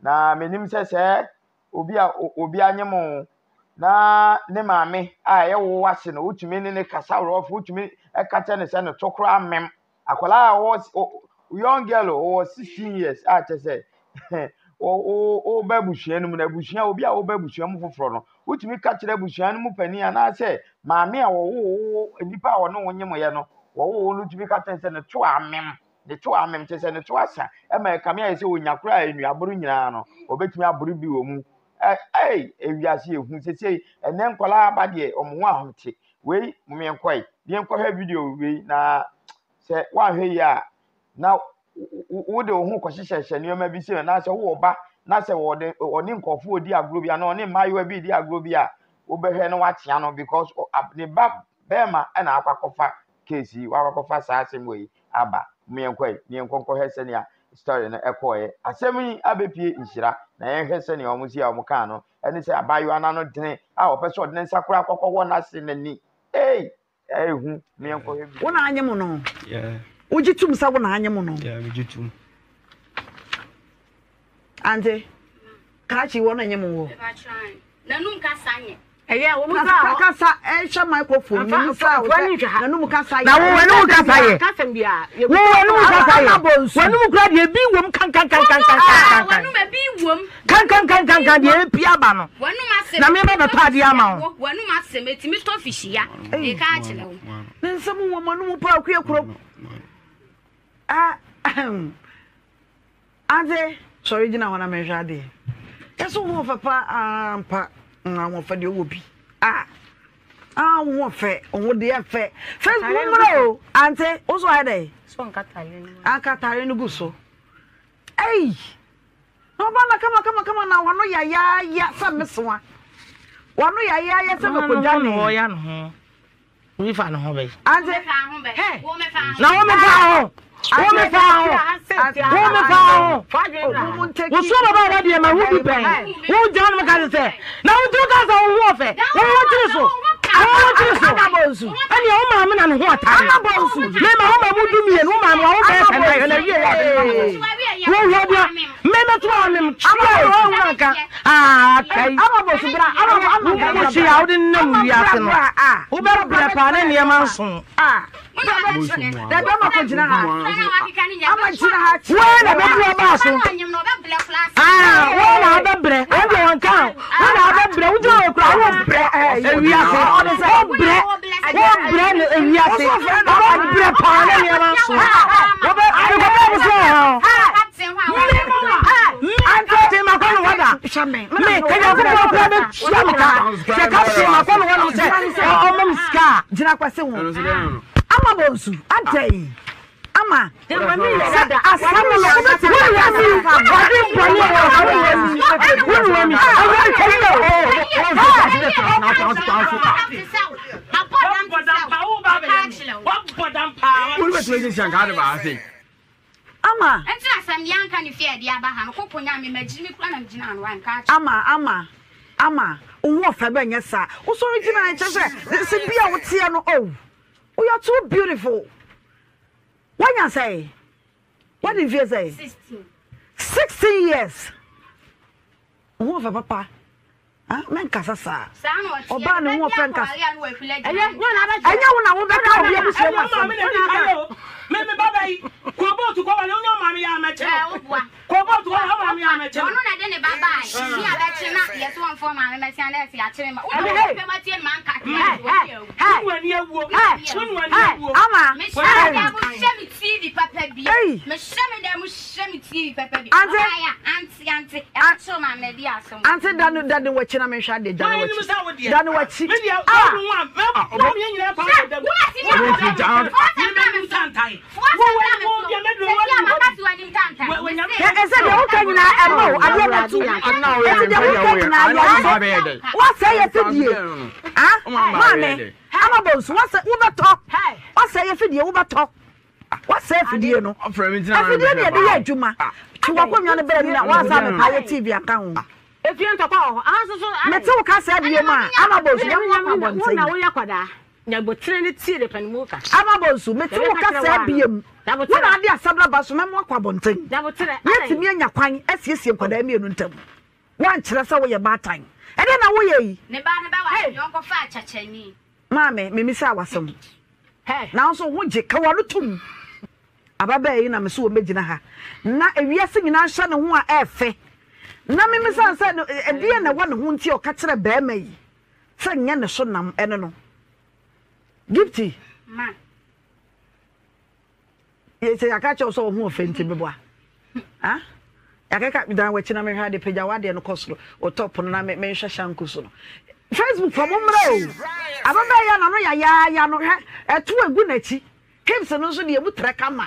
na menim sɛ obi anyemo na ne maame a ye wo wase no utumi ne kasa rofo utumi ekata ne se ne tokro amem akola was young girl was 16 years a che se o babushia no na bushia obi a o babushia mu foforo no utumi ka kire bushia no mu pani ana se maame a wo nipa a wo no wonyemo ye no wo no utumi ka tense ne to amem de to amem che se ne to asa e ma kame a se onyakura enuaboro nyina no obetumi aboro bi wo mu ewiase ehun sese ene nkola abade omo ahomte wei mome nkoi de nkɔhɛ video wei na se wa hwe ya na wo de ho kɔhyehyɛ nneɛma bi se na se wo ba na se wo de oni nkɔfo odi agro bia na oni mayo bi di agro bia wo behwɛ no watia no because ne ba bema na akwakofa case wa akwakofa saa asem wei aba mome nkoi ne nkɔhɛ se ne story na ekoye asem yi abepie nhira na yenhwe se ne omo si a omo kan no ene se abayo ana no dene a opeso de nsakura akokɔ na se nani ehu me enkoye bi wona anyem no ujitum sa wona anyem no ujitum ante kachi wona anyem wo nanum ka sanye wo mu kasa hwa microphone ni sa nanum kasa na wo nanum kasa ye kasa bia wo nanum kasa ye wanum kura de bi wom kan wanum bi wom kan de pia ba no wanum asem na me ba pade ama wo wanum asem etimi sto fishi ya e ka akile wo nsem wo manum pa akua ante sorry jina wana me hwa de eso wo papa ampa na wo fa de wo bi wo fe wo de fe Facebook bro ante o so ade so nkatare no guso no ba na kama na wano ya sa meswa wano ya sa me ko jani wo ya no wi fa no ho be ante wo me fa na wo me fa ho wo so ba ba de ma hu bi ben wo jan me ka se na wo tu ka sa wo fe wo tiri so Anabosu. Ani o ma me na no ho atare. Anabosu. Me ma ho ma mu dumie no ma no wo be fe na na wie. Wo ho bia. Me me to am. Anabosu wo nka. Kai. Anabosu bra. Anabosu wo shi ya wo din na mu ya se no. Wo be bra pa na ne ma nso. Da do ma ko jina ha. Ama jina ha. Wo na be bra ba so. Wo na be bre. Wo be won kan. Wo na be bre. Wo jo kura wo bre. Ewi ase. Obre no ewiase obre paane ne ma so obre so ante ma kono wada me kaya ko be shamka se ka se ma kono wada se omam ska jira kwase wo ama bonsu ante ama asamu ya ama unwo fa be nyesa wo so original chese se bia wo tie no we are too beautiful. What you say? What did you say? 16 years. Who of papa? Men kasasa. Oba no wo friend kas. Anya wona wo beka obi abusu ma. Me baba yi. Ko bo to ko wale onyo mama ya meche. Ko bo to ko mama ya meche. Ono na de ne baba yi. Ni abeche na yeso won fo mama me sia na esi a kire ma. Wo pe ma tie man ka. Wani awuo. Wani awuo. Ama. Me shemi TV papa bi. Me shemi dem shemi TV papa bi. Auntie. Aso ma me di aso. Auntie danu wachi na me hwa de danu wachi. If you enter power, metu ka say die ma amabosu na wo yakwada nya botreni tie de panmuka amabosu metu ka say biem When I dear Sabla Basuma Quabontin, yet me and your quine, as you see, Quadamian Untum. One chest away a bad time. And then away. Nebana, Uncle Fatcher, Mammy, Mimisa was some. Hey, now so would you come on? Ababe na meso omegina ha na ewiase nyina hye ne ho a efe na memisa se e de na wo ne ho nti o ka kire ba ma yi se nya ne so nam ene no gifty ma ye se aka che so ho ofenti bebo a ha yakaka dan wachi na me hwa de pagya wade no kosoro o top no na me hwehwa shanku so no Facebook from umre ababe ya na no ya no he eto egu na chi hips no so de emu trekama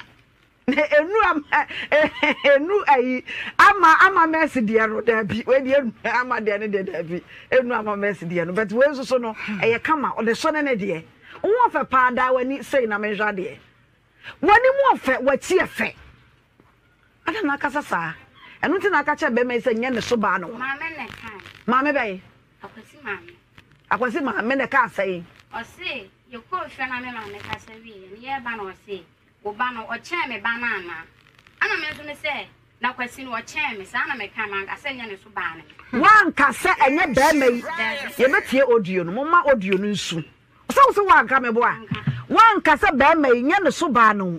enu ayi ama mercy dia no da bi we dia ama dia ne da bi enu ama mercy dia no but we so no eye kama o de so ne de won fa pa da wani sei na menja de wani mo fa wachi efe ada na kasa sa enu ti na aka che be me se nye ne so ba no mama be akwasi mama ne ka sai o se yo ko hwe na me mama ka sa wi ne ye ba na o se Obano or chame banana. Ana me so say na kwasi no che me sa na me ka man asenya ne so bane. Wan ka se enye ba mai. Ye betie audio no mama audio no nsu. So wan ka me bo a. Wan ka se ba mai nye ne so ba no.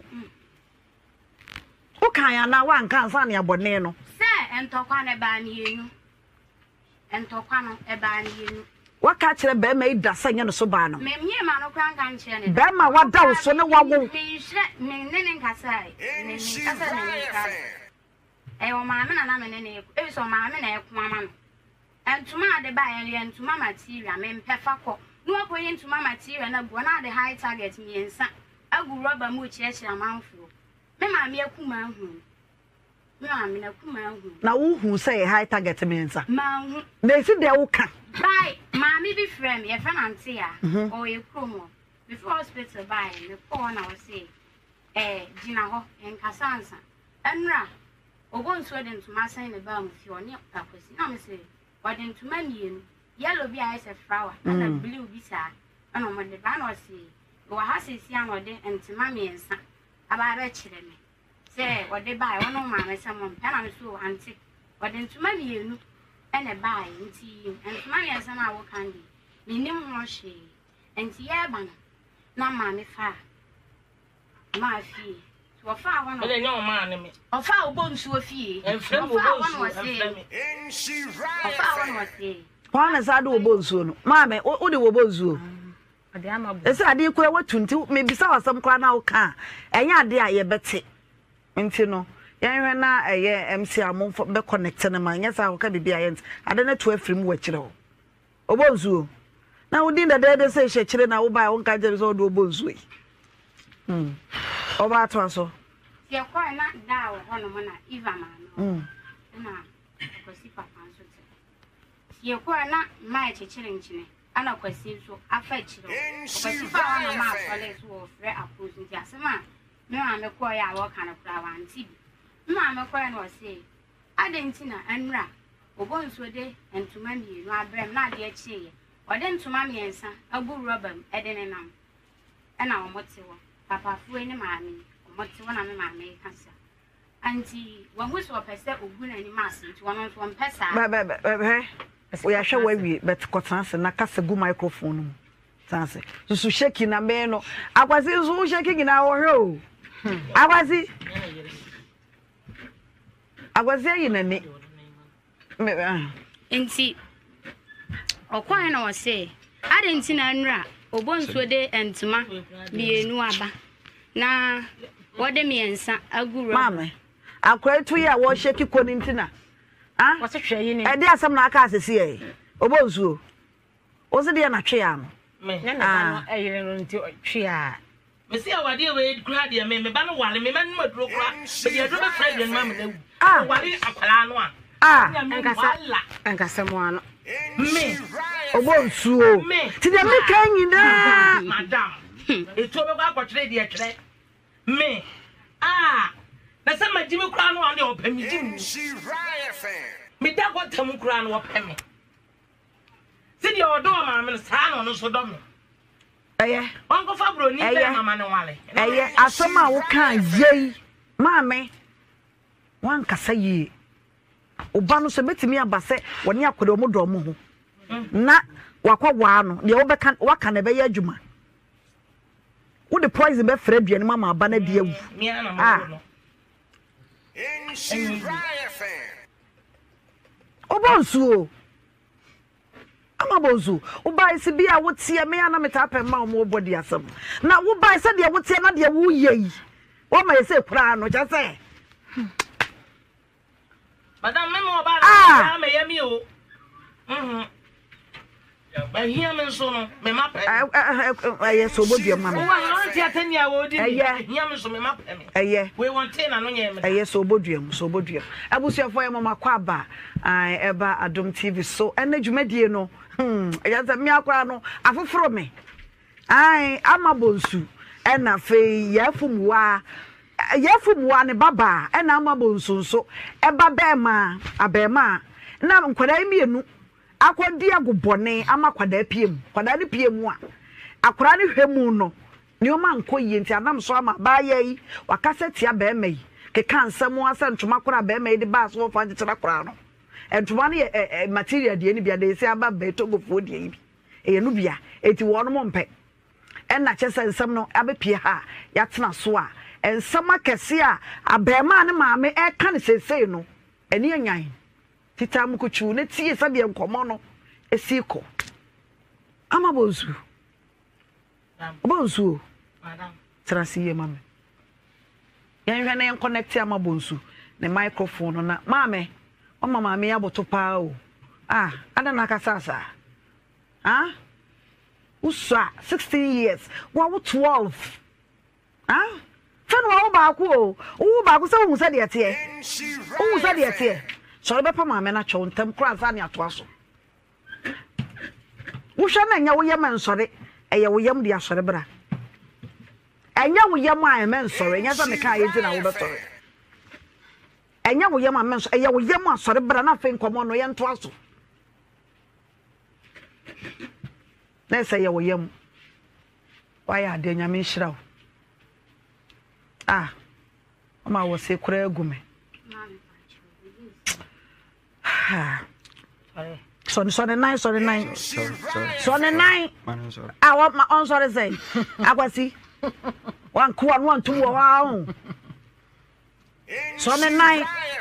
O kan ya na wan ka sa ne abone no. Se entokwa ne ba ne yenu. Entokwa no e ba ne yenu. Waka kire be ma ida sanya no so ba no me mie ma no kran kan kire ne be ma wada wo so ne wawo me ne nkasai me nkasa ne nkasa e o ma me na me ne e so ma me na e kuma ma no entuma ade ba ye entuma material me mpefa ko no akoye entuma material na bo na ade high target me ensa agu rubber mu kire kire amanfo me ma me akuma hu me ma me na kuma hu na wo hu say high target me ensa ma hu na esi de wo ka Bye, mommy be friend, your friend Antia, or your promo. Before hospital by the phone, I was say, Gina and Cassansa, and Ra, or go and sweat into my sign about with your near purpose. No, say, but then to many yellow be eyes a flower, and a blue visa, and on the van or see, or has his young or day and to mammy and son. About a children. Say, what they buy, one of my someone pen and so antique, but then to many and a buy and my as an hour candy. Me no she and Yaban. No mammy far. My fee. To a far one of the young man, or far bones to a fee, and friend one was saying. One as I do bozo, mamma, or the bozo. As I did quite what to maybe saw some crown out car, and ya dear, ye betty. Intino. Yan na MC amon for be connect na man yes I can be behind I don't know to afrim wachiro obonzu na within the day say she chire na wo buy won ka jere so do obonzu oba to so ye kwa na da wo hono mo na Eva ma no na kwasi papa so te ye kwa na mai chechire nchine ana kwasi so afa chiro kwasi papa na ma fale so wo fre approach nti asema me ma me kwa ya wo kana kura wanti Mama cry no say adentina anra obonso de entuma mi no abrem na de achi ode ntuma mi ensa agu rubber edene nam e na omote wo papa fu eni maami omote wo na me maami kansa anti wo hu so pese ogu na ni maasi nti wono so mpesa we are sure we but kotanse na kasa gu microphone mu tanse so shake na me no akwazi so shake na wo hwe o akwazi agwazi yi na ni enti okwan na wo say adentina nra obonso de entuma bienu aba na wode miensa aguru mama akwetu ya wo sheki koni ntina ah wo se hwe yi ni e de asem na aka asese e obonso wo se de na twe ya no me na na no eyire no nti twe a me se awade we kura de me ba no wale me ma no maduro kura me de do be friend de ma me na wale akwala no a ankasa mo ano me obonso ti de me kan nyina madam eto be kwa kwatre de twere me na se majimi kura no ane opami jim me da ko tam kura no opami se de odo ma me sa no so do me Uncle Fabro, Mamma, no wale. Asoma, what can ye, mammy? One Cassaye. Obano submit me a basse when you could omodomo. Na wakwa wano, the overcan, what can ever yajuma? Would the poison be Fred and Mamma Banadia? Obonsu. Amabozu. Ubai si bia would see a man on tap and mouth more body as some. Now, who buy said there would say not dear woo ye. What may I say, Prano, just say. Madame, no about Miami. But here, men so, me map. I so would your mamma. I 10 year old, Yamas, me map. We want 10 and I so bodium, so bodium. I was your for Mamma Quaba. I ever Adom TV so energy mediano. Yes, a miaquano, a for me. I am a bonsu, and a fay, yafumwa. Yafumwa ne baba, and I'm a bonsu so. Eba bema, a bema. Now, could I mean? Akwa dia go bone ama kwada piem kwada ne piem a akora ne hwemu no ne o man koyi nti anam so ama ba yi wakaseti aba ema yi ke kansam asa ntoma kora ba ema yi de ba so fa gitira kora no entoma ne material de ni bia de se aba ba to go fo de yi e no bia eti wo no mpe en na chese nsam no abepie ha ya tena so a ensam akese a abema ne maame e ka ne sesei no eni anyan Tita mukuchu ne tie sabe enkomo no esiko amabozu bonzu madam trasiye mame yan hwe na yan connect amabonzu ne microphone na mame o mama me yaboto pa o ada na kasasa usa 16 years wa 12 fenu wa ba ku o ba ku se wo se de tie o se de tie so be pa mama na cho ntam kra za ne ato aso wo hwa na nya wo yem nsore eye wo yem de asore bra enya wo yem a me nsore nya za me ka ye na wo be sore enya wo yem a me nsore eye wo yem asore bra na fe nkomo no ye nto aso na se ye wo yem wa ya de nya me nhira wo ama wo se kura agume Sorry, nine. Sorry, nine. I want my own sorry say. Akwasi. One, 2 wow. Sorry, nine.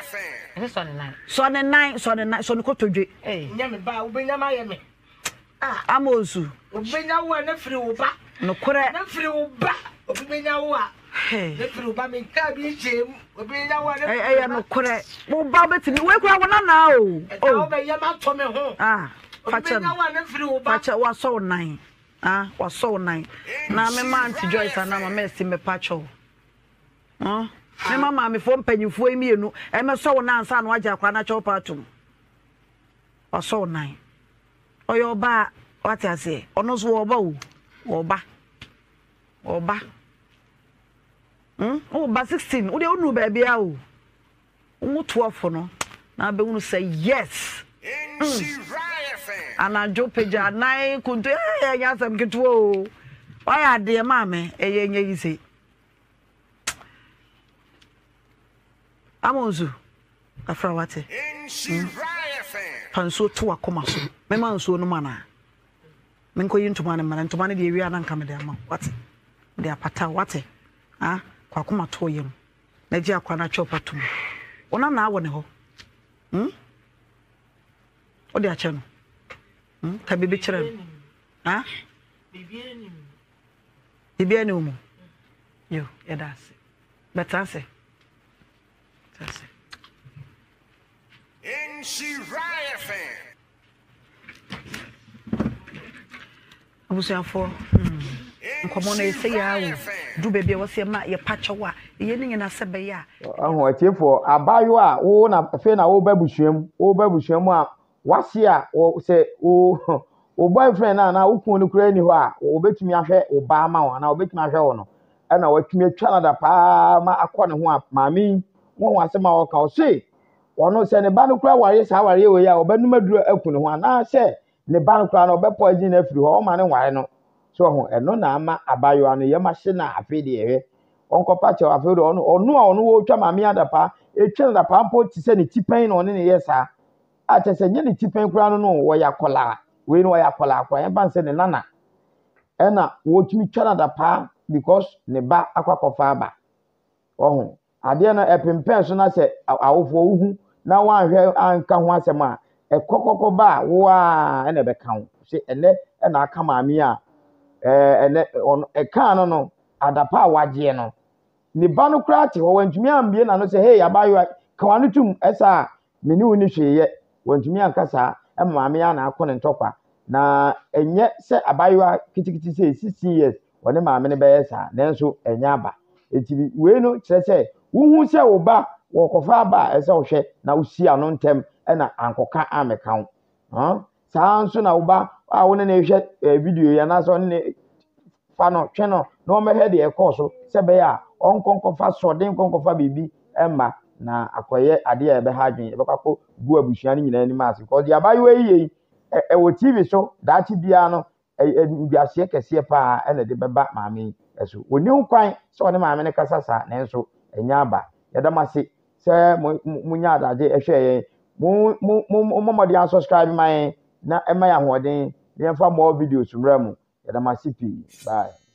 Sorry, ko toje. Nyame ba, ubenya ma yeme. Amozu. Ubenya wo na firi wo ba. No kure. Na firi wo ba. Ubenya wo a. Na firi wo ba me ka bi chem. Ubenya wo na. No kure. Wo ba betimi we kura wona na o. O be yema to me ho. Facha. Ubenya wo na firi wo ba. Facha wa so 9. Wa so 9. Na me man ti Joyce na ma me si me pacho. Me mama me fo mpanyimfo emienu. E me so na ansa na waje akwa na cho patum. Wa so 9. Oyo ba what I say? Ono so wo ba o. Wo ba. Oh, ba 16. Wo de onu ba bia o. Wo 12 no. Na be unu say yes. Ana jo peja nai kuntu ya sam ketu o. Why are de mama eye nya yise. Amonzu. Afra wate. Panso to akoma so. Me man so no mana. Menko yintuma ne mana ntuma ne de wi ana nka me de ama. Wate. De apata wate. Kwa kuma to yem. Na ji akwa na chopa tum. Ona na awo ne ho. O de ache no. Ka bibi kire no. Bibi ani umu. Yo, ya da se. Beta se. That's it. Shiraya fan. Abusiafo. Nkomo na ese ya wo. Du bebe wo se ma ye pacho a ye ni na sebe ya. Aho atiefo abayo a wo na fe na wo babuhwam a wase a wo se wo boyfriend na wo kun ni kura ni ho a wo betumi ahwe wo ba ma wo na wo betumi ahwe wo no e na watumi atwa na da pa ma akọ ne ho a maami won wase ma wo ka o se wono se ne ba no kura ware sa ware we ya obanum aduro akunu ho na se ne ba no kura no be poison na firi ho o ma ne ware no so ho eno na ama abayo ano ye machine afi de ehwe onko pa che afi de ono a ono wo twa maame adapa etwa adapa mpo ti se ne tipen na ono ne yesa a che se nye ne tipen kura no wo ya kola we no ya kola akwa ye ban se ne nana ena wo tumi twa adapa because ne ba akwakofa aba oho ade na epempen so na se awofo uhu na wanhwe anka ho asem a ekokoko ba wo a ena be kan se ene na aka maame a ene eka no adapa a waje no ni ba no kra te ho wantumi ambie na no se hey abayo kawanu tum esa meni woni hweye wantumi ankasa maame ya na akọ ne ntokwa na enye se abayo kitikiti se 16 years woni maame ne be yesa nanso enya aba etibi we no kire se wuhu se wo ba wo kofa ba esa wo hwe na usi ano ntem na ankoka ameka ho saa nso na wo ba a wo ne hwe video ya na so ne fa no hwe no no me he de e course se be ya onkonkofa soden konkofa bibi emma na akoye ade e be ha dwen e be kwako gu abusua ni nyina ni mas because ya bayo yi wo TV so dachi bia no biase kese pa na de beba maame eso woni ho kwan se woni maame ne kasa sa na enso enya aba yadamase se munya adaje ehwe mo de subscribe my na ema ya hoden ye fa more videos mra mu yadamase pi bye.